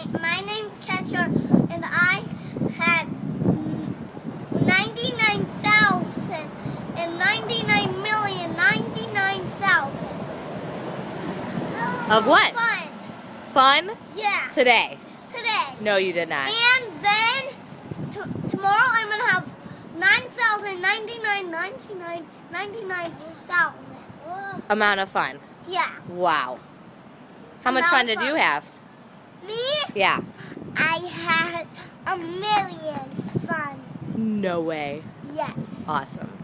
My name's Catcher, and I had 99,099,099,000. Of what? Fun. Fun? Yeah. Today? Today. No, you did not. And then tomorrow I'm gonna have 9,099,000. Amount of fun. Yeah. Wow. How much fun did you have? Me? Yeah. I had 1,000,000 fun. No way. Yes. Awesome.